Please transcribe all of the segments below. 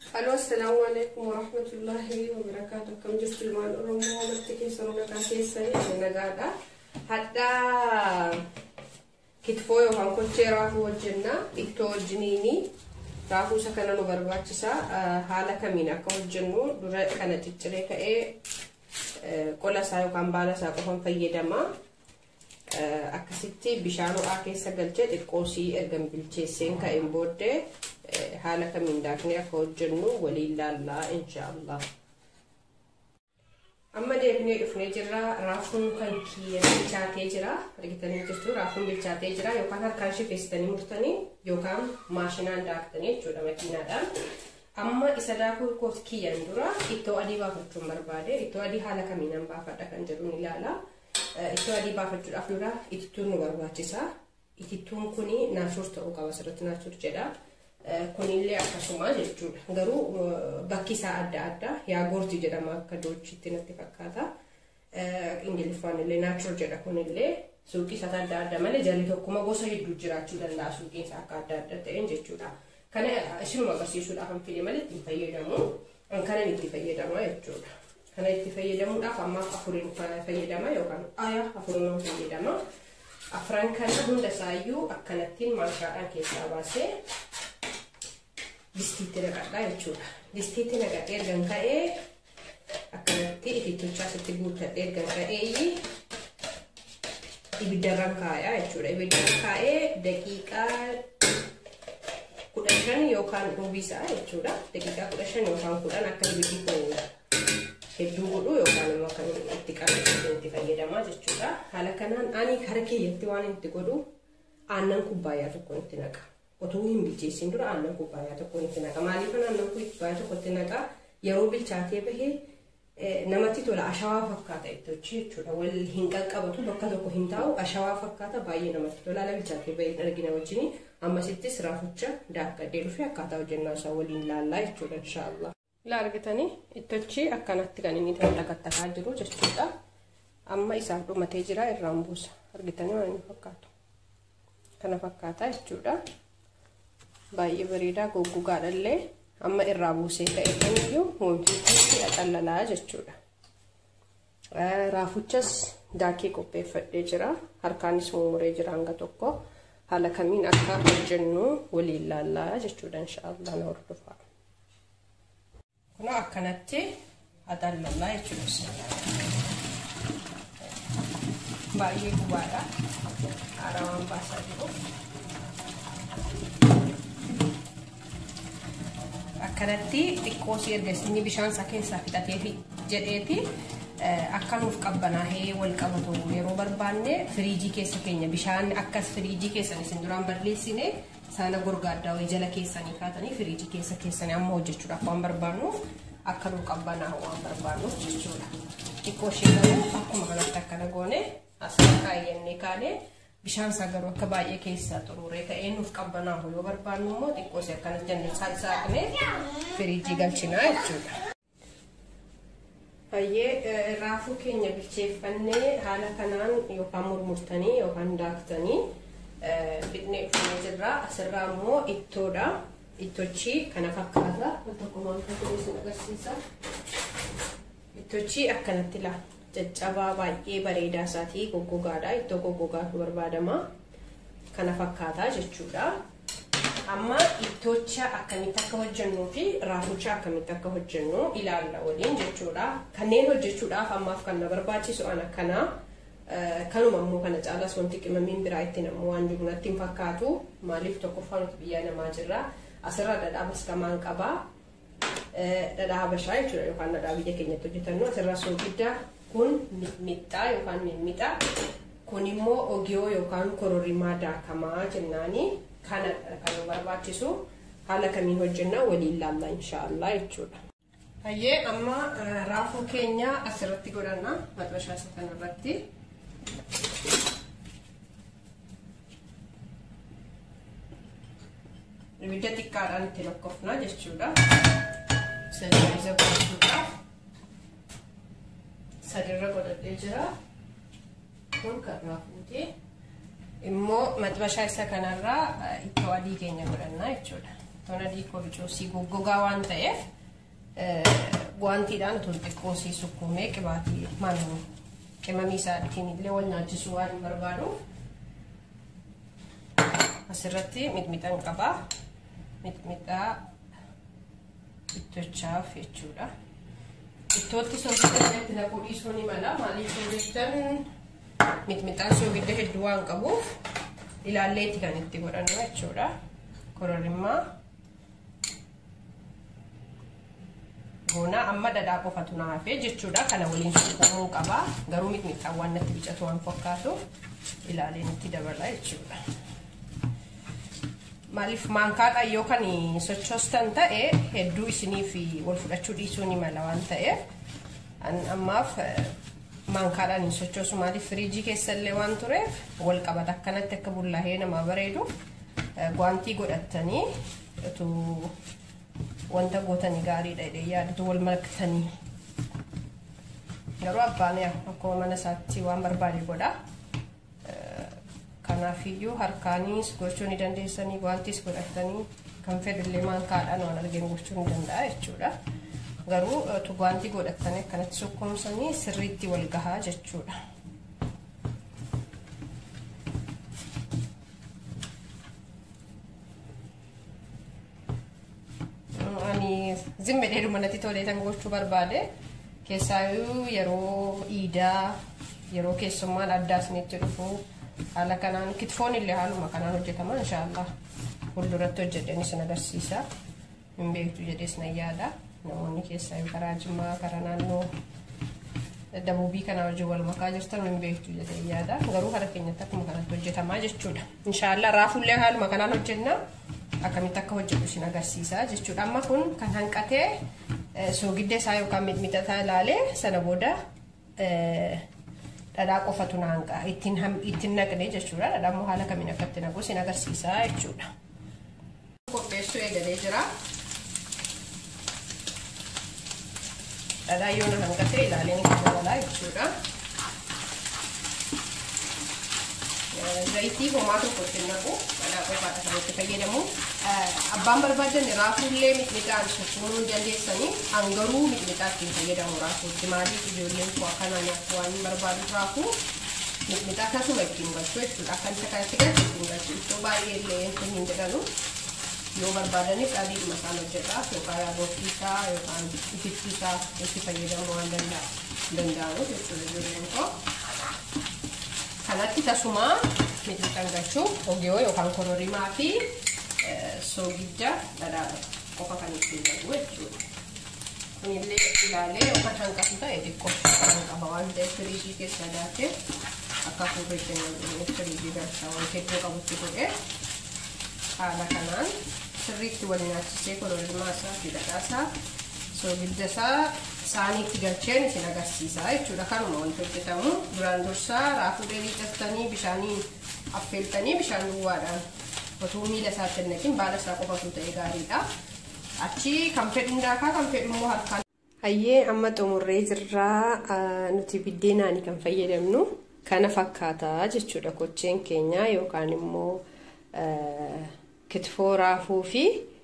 Allo, assalamu alaikum wa rahmatullahi wa barakatuh. Kam jirtu ilmaan Oromoo walitti keessanuu nagaa keessanii nagaadha. Hadda kitfoo yookaan kochee raafuu hojjenna. Ittoo wajjiniini raafuu isa kana nu barbaachisa. Haala kamiin akka hojjennu dura kana cicciree ka'ee qola isaa yookaan baala isaa qofaan fayyadama. Akkasitti bishaan ho'aa keessa galchee xiqqoosii erga bilcheesseen ka'een booddee haala kamiin daaknee akka hojjennu waliin laallaa inshaallah. Amma deebinee dhufnee jirra. Raafuun kan bilchaatee jira. Argitanii jirtu raafuun bilchaatee jira yookaan harkaan shifeessitanii murtanii yookaan maashinaan daaktanii jechuudha makiinaadhaan. Amma isa daakuu kiyyaan dura ittoo adii baafachuun barbaade. Ittoo adii haala kamiin baafadha kan jedhuun ilaala. Ittoo adii baafachuudhaaf dura itittuun nu barbaachisa. Itittuun kuni naasuur ta'uu qaba. Asirratti naasuur jedha. Kunillee akkasuma jechuudha. Garuu bakki isaa adda adda. Yaagoortii jedhama akka doochitti natti fakkaata. Ingiliffaan illee naachur jedha kunillee. Suuqii isaa adda adda malee jalli tokkuma gosa hedduu jiraachuu danda'a suuqiin isaa akka adda adda ta'een jechuudha. Kana isinuma agarsiisuudhaaf an fide malee ittiin fayyadamu. Kanan itti fayyadama jechuudha. Kana itti fayyadamuudhaaf amma afuriin fayyadama yookaan afuriin fayyadama. Afran kana hunda isaayyuu akkanattiin maashaadhaan keessaa baasee distiitti naqadhaa jechuudha. Distiitti naqadhee ergan ka'ee akkanatti itittuchaa asitti guuttadhee ergan ka'ee ibiddarran kaayaa jechuudha. Ibiddarran kaa'ee daqiiqaa 15 yookaan dhuunbisaa jechuudha. Daqiiqaa 15 yookaan 10 akka ibiddi ta'u hedduu godhu yookaan immoo kan itti qabachuun itti fayyadamaa jechuudha. Haala kanaan ani harka kiyyatti waan itti godhu aannan kubbaayyaa tokko itti naqa. Otoo hin bilcheessin dura aannan kubbaayyaa tokko itti naqa. Maaliif aannan kubbaayyaa tokko itti naqa? Yeroo bilchaatee bahee namatti tola ashawaa fakkaata ittochi jechuudha. Wal hin qaqqabatu bakka tokko hin taa'u ashawaa fakkaata baay'ee namatti tola. Ala bilchaatee bahee argina wajjin ammasittis raafucha daakkadhee dhufee akkaataa hojjennaa isaa waliin laallaa jechuudha inshaallah. La argitanii ittochi akkanatti kan inni dhaqattakaa jiru jechuudha. Amma isaaf dhumatee jira irraan buusa. Argitanii waan inni fakkaatu. Kana fakkaata jechuudha. Baay'ee bareedaa goggogaadhallee amma irraa buusee ka'ee kamiyyuu wantichi axallalaa jechuudha. Raafuchas daakee qopheeffadhee jira. Harkaanis mummuree jira hanga tokko. Haala kamiin akka hojjennu waliin laallaa jechuudha inshaallah na hordofaa. Kuna akkanatti axallalaa jechuudha. Baay'ee gubaadha. Haarawaan baasaa jiru. Akkanatti xiqqoosii erga inni bishaan isaa keessaa fixatee jedheeti akka nuuf qabbanaahee wal qabatu yeroo barbaanne firiijii keessa keenya bishaan akkas firiijii keessan isin duraan balleessine sana gorgaaddaa wayii jala keessanii kaatanii firiijii keessanii amma hojjechuudhaaf waan barbaannuuf akka nuuf qabbanaahu waan barbaannuuf jechuudha. Xiqqooshee garuu akkuma kanatti akkana goone asirra kaayyannee kaanee bishaan isaa garuu akka baay'ee keessaa xuruuree ka'ee nuuf qabbanaahu yoo barbaannu immoo xiqqoosee akkanas jennee saaqnee firiijii galchinaa jechuudha. Baay'ee raafuu keenya bilcheeffannee haala kanaan yookaan murmurtanii yookaan daaktanii fidnee dhufnee jirra. Asirraa immoo ittoodha. Ittochi kana fakkaata. Tokko waan isin agarsiisa. Ittochi akkanatti ilaala. Caccabaa baay'ee bareedaa isaatii goggogaadha. Ittoo goggogaatu barbaadama. Kana fakkaataa jechuudha. Amma ittocha akkamitti akka hojjennuu fi raafucha akkamitti akka hojjennu ilaalla waliin jechuudha. Kanneen hojjechuudhaaf ammaaf kan na barbaachisu an akkanaa kanuma immoo kana caalas wanti qimamiin biraa itti namuu waan jiru natti hin fakkaatu. Maaliif tokkoffaa nuti biyya namaa jirra. Asirraa dhadhaa baskamaan qabaa. Dhadhaa habashaa jechuudha yookaan dhadhaa biyya keenyatti hojjetannu. Asirraa soogidda kun mixxaa yookaan mixxaa. Kun immoo ogiyoo yookaan kororimaa daakamaa jennaanii. Kana kan barbaachisu haala kamiin hojjennaa waliin laallaa inshaallah jechuudha. Hayyee amma raafuu keenya asirratti godhanna maxxashaa isa kanarratti. Ibidda xiqqaadhaan itti lakkoofnaa jechuudha. Sadarisa gochuudhaaf sadarra godhadhee jira. Kun kan raafuuti. Immoo maxxashaa isa kanarraa ittoo adii keenya godhannaa jechuudha. kartoona diikoo bicoosii goggogaa waan ta'eef guantiidhaan tun xiqqoo si sukkuumee qibaatii maanu qimamii isaatiin illee wal nyaachisuu waan barbaadu asirratti mixmixan qaba mixmixaa ittochaaf jechuudha ittootti soogidda naquu dhiisuu ni mala maaliif jettan mixmixaan soogidda hedduu waan qabuuf ilaalleetti kan itti godhannu jechuudha kororimaa goona amma dhadhaa qofatu naafee jechuudha kana waliin sukkuumuu qaba garuu mixmixaan waan natti bicatu waan fakkaatu ilaaleen itti dabala jechuudha maaliif maankaadha yoo kan sochoostan ta'e hedduu isiniif wal fudhachuu dhiisuu ni mala waan ta'eef ammaaf maankaadhaan hin sochoosu maaliif firiijii keessallee waan tureef wal qabata akkanatti akka bullaa'ee nama bareedu guantii godhattanii wanta gootanii gaariidha jedhee yaadatu wal maktanii garuu abbaan akkuma mana isaatti waan barbaade godha kanaafiyyuu harkaanis gochuu ni dandeessanii guantiis godhattanii kan fedhillee maankaadhaan waan arginu gochuu ni danda'a jechuudha garuu guantii godhattanii akkanatti sukkuumsanii sirriitti wal gahaa jechuudha zimmedheedhuma natti toleetan gochuu barbaade keessaayyuu yeroo iidaa yeroo keessummaan addaa isinitti dhufu haala kanaan kitfoon illee haaluma kanaan hojjetama inshaallah fuulduratti hojjedheen isin agarsiisa hin beektu jedhees nan yaada namoonni keessaayyuu karaa Jimmaa karaa naannoo dabuubii kana wajjin wal makaa jirtan hin beektu jedhee yaada garuu hara keenyatti akkuma kanatti hojjetamaa jechuudha inshaallah raafullee haaluma kanaan hojjenna akkamitti akka hojjetu isin agarsiisa jechuudha amma kun kan hanqatee soogidda isaa yookaan mixmixataa ilaalee sana booda dhadhaa qofatu naanqa ittiin naqne jechuudha dhadhaa immoo haala kamiin akka itti naqu isin agarsiisa jechuudha qopheessuu eegalee jira dhadhaa yoo na hanqatee ilaaleen itti dabalaa jechuudha zayitii homaa tokko itti naqu dhadhaa qofaadha kan itti fayyadamu abbaan barbaadan raafuullee mixmixaan sukkuumuu dandeessanii hangaruu mixmixaa ittiin fayyadamu raafuutti maaliif ijoolleen koo akkana nyaattu waan barbaadu raafuu mixmixaa akkasuma ittiin galchu jechuudha akka isa kanatti galchu ittiin galchu ittoo baay'ee illee hin jedhanu yoo barbaadanis adiidhuma isaan hojjetaa yookaan yaabootiisaa yookaan ifittiisaa itti fayyadamu waan danda'amu jechuudha ijoolleen koo kanatti tasuma mixmixaan galchuu ogiyoo yookaan kororimaa fi soogidda dhadhaa qofa kan ittiin galchu jechuudha kunillee ilaalee yookaan hanqatu ta'e xiqqoo kan qaba waan ta'eef firiijii keessa daakee akka fuulduree firiijii galchaa waan hedduu qabutti godhee haala kanaan sirriitti wal nyaachisee kororimaa isaa fi dhadhaa isaa soogidda isaa saaniitti galcheen isin agarsiisa jechuudha kanuma wanti hojjetamu duraan dursaa raafuu dheedhii caftanii bishaaniin affeeltanii bishaan duwwaadhaan otoo miila isaatti naqin baala isaa qofatu ta'e gaariidha achi kan fedhu daakaa kan fedhu immoo harkaan hayyee amma xumurree jirraa nuti biddeenaanii kan fayyadamnu kana fakkaataa jechuudha kocheen keenya yookaan immoo kitfoo raafuu fi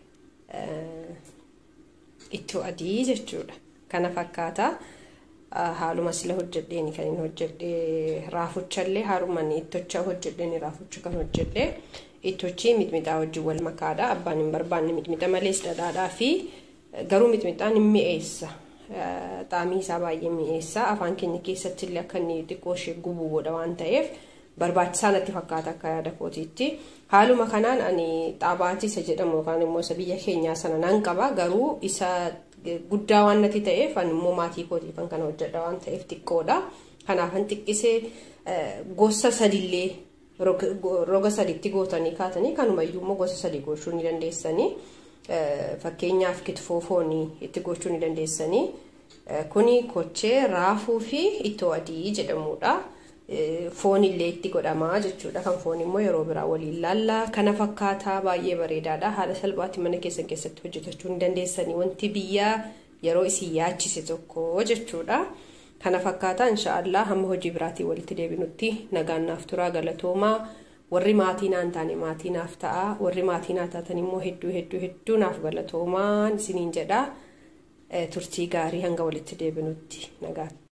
ittoo adii jechuudha kana fakkaata haaluma sila hojjedheeni kan inni hojjedhee raafuchallee haaluma ittocha hojjedheeni raafucha kan hojjedhee ittochi mixmixaa wajjin wal makaadha abbaan hin barbaanne mixmixa malees dhadhaadhaa fi garuu mixmixaan hin mi'eessa xaamii isaa baay'ee mi'eessa afaan keenya keessatti illee akka inni xiqqoo ishee gubuu godha waan ta'eef barbaachisaa natti fakkaata akka yaada kootiitti haaluma kanaan ani xaabaatii isa jedhamu yookaan immoo isa biyya keenyaa sana nan qaba garuu isa guddaa waan natti ta'eef ani immoo maatii kootiifan kana hojjedha waan ta'eef xiqqoodha kanaafan xiqqisee gosa sadillee roga sadiitti gootanii kaatanii kanumayyuu immoo gosa sadii gochuu ni dandeessanii fakkeenyaaf kitfoo foonii itti gochuu ni dandeessanii kuni kochee raafuu fi ittoo adii jedhamudha foon illee itti godhamaa jechuudha kan foon immoo yeroo biraa waliin laallaa kana fakkaataa baay'ee bareedaadha haala salphaatti mana keessatti hojjetachuu ni dandeessanii wanti biyyaa yeroo isin yaachise tokko jechuudha kana fakkaataa inshaallah hamma hojii biraatii walitti deebinutti nagaan naaf turaa galatoomaa warri maatii naan taane maatii naaf ta'a warri maatii naa taatan immoo hedduu naaf galatoomaa isiniin jedha turtii gaarii hanga walitti deebinutti nagaa